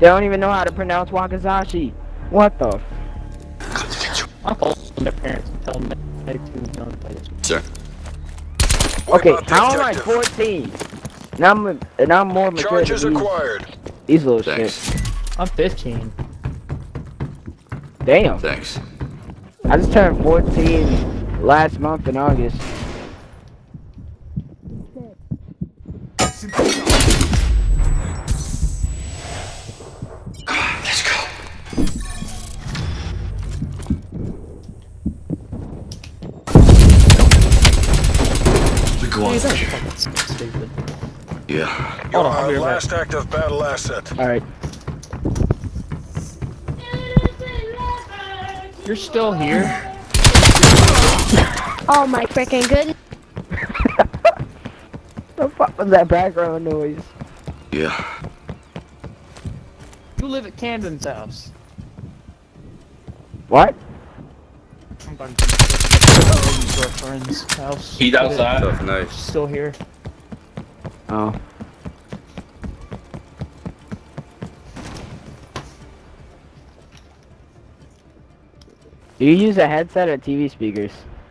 They don't even know how to pronounce Wakazashi. What the? I'll call their parents and tell them that they too don't play this. Sir. Okay, how am I 14? And I'm more mature Charges than acquired. these little Thanks. shits. I'm 15. Damn. Thanks. I just turned 14 last month in August. Let's go. We go on. Hey, that's fucking stupid. Yeah. Hold on, I'll Your be right last active battle asset. Alright. You're still here? Oh my freaking good. The fuck was that background noise? Yeah. You live at Camden's house. What? I'm going to a friend's house. He's outside. Tough nice. Still here. Oh. Do you use a headset or TV speakers?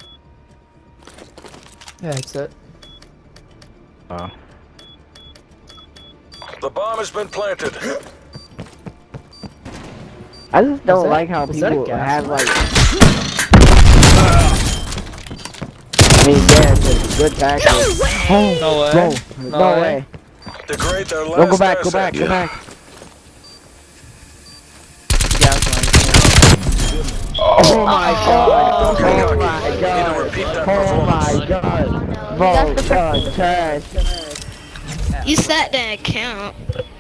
Yeah, that's it. Oh. The bomb has been planted. I just don't that- like how was that a people gas have mask? like. I mean, yeah, it's a good tactic. No way! No way. No No way. way. Degrade their last No, go back, go asset. back, go Yeah. back. Gas line. Oh my god! Oh Okay, my Need to god! repeat that Oh performance. my god! That's the Vote, trash. You set that account.